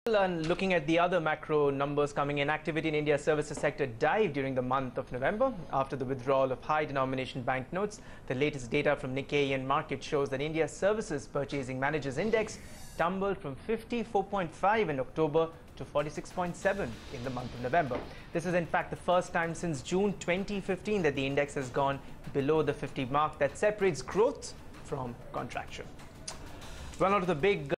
And looking at the other macro numbers coming in, activity in India's services sector dived during the month of November after the withdrawal of high denomination banknotes. The latest data from Nikkei India market shows that India's services purchasing managers index tumbled from 54.5 in October to 46.7 in the month of November. This is in fact the first time since June 2015 that the index has gone below the 50 mark that separates growth from contraction. One out of the big